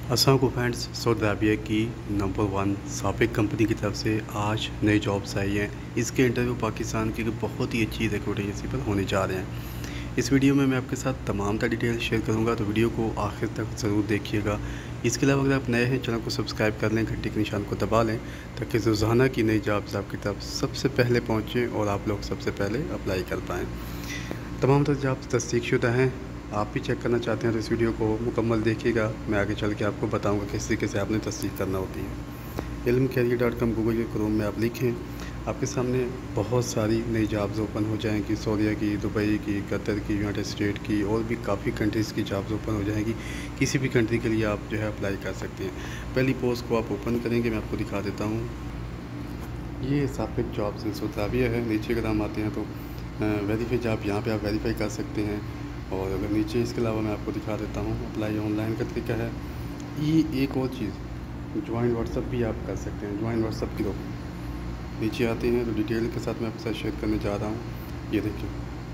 अस्सलाम वालेकुम friends, Saudi Arabia की नंबर 1 साबिक कंपनी की तरफ से आज नई जॉब्स आई हैं। इसके इंटरव्यू पाकिस्तान की बहुत ही अच्छी रिक्रूटिंग एजेंसी पर होने जा रहे हैं। इस वीडियो में मैं आपके साथ तमाम डिटेल शेयर करूंगा, तो वीडियो को आखिर तक ज़रूर देखिएगा। इसके अलावा अगर आप नए हैं, चैनल को सब्सक्राइब कर लें, घंटी के निशान को दबा लें, ताकि रोज़ाना की नई जॉब्स आपकी तरफ सबसे पहले पहुँचें और आप लोग सबसे पहले अप्लाई कर पाएँ। तमाम जॉब्स तस्दीकशुदा हैं। आप भी चेक करना चाहते हैं तो इस वीडियो को मुकम्मल देखिएगा। मैं आगे चल के आपको बताऊंगा किस तरीके से आपने तस्दीक करना होती है। ilmcareer.com गूगल के क्रोम में आप लिखें, आपके सामने बहुत सारी नई जॉब्स ओपन हो जाएंगी। सऊदीया की, दुबई की, कतर की, यूनाइटेड स्टेट की और भी काफ़ी कंट्रीज़ की जॉब्स ओपन हो जाएंगी। किसी भी कंट्री के लिए आप जो है अप्लाई कर सकते हैं। पहली पोस्ट को आप ओपन करेंगे, मैं आपको दिखा देता हूँ। ये साबिक जॉब्स इन सऊदी अरबिया है। नीचे अगर हम आते हैं तो वेरीफाई जॉब, यहाँ पे आप वेरीफाई कर सकते हैं। और अगर नीचे इसके अलावा मैं आपको दिखा देता हूँ, अप्लाई ऑनलाइन का तरीका है। ये एक और चीज़, ज्वाइन व्हाट्सअप भी आप कर सकते हैं, ज्वाइन व्हाट्सअप ग्रुप। नीचे आते हैं तो डिटेल के साथ मैं आपके साथ शेयर करने जा रहा हूँ। ये देखिए,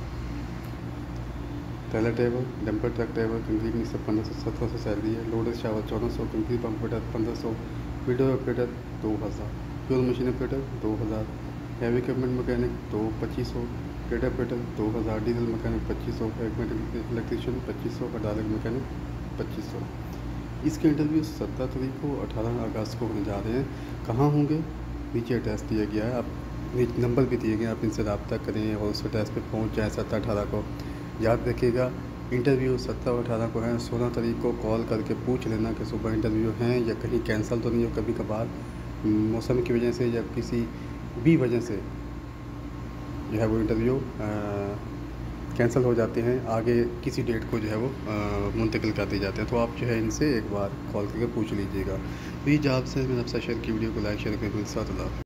trailer driver, dumper truck driver, concrete mixer 1500-1700 salary है। Loader shovel 1400, concrete pump operator 1500, video operator 2000, fuel machine operator 2000, heavy equipment mechanic 2500, trade operator 2000, diesel mechanic 2500, electrician 2500, hydraulic mechanic 2500। इसके इंटरव्यू 17 तारीख को 18 अगस्त को होने जा रहे हैं। कहाँ होंगे? नीचे एड्रेस दिया गया है, आप नंबर भी दिए गए हैं, आप इनसे रब्ता करें और उस एड्रेस पे पहुंच जाएँ 17-18 को। याद रखिएगा, इंटरव्यू 17 और 18 को है। 16 तारीख को कॉल करके पूछ लेना कि सुबह इंटरव्यू हैं या कहीं कैंसिल तो नहीं हो। कभी कभार मौसम की वजह से या किसी भी वजह से जो है वो इंटरव्यू कैंसिल हो जाते हैं, आगे किसी डेट को जो है वो मुंतकिल कर दिए जाते हैं। तो आप जो है इनसे एक बार कॉल करके पूछ लीजिएगा। तो ये जॉब्स हैं, मैंने आपसे शेयर की। वीडियो को लाइक शेयर करें।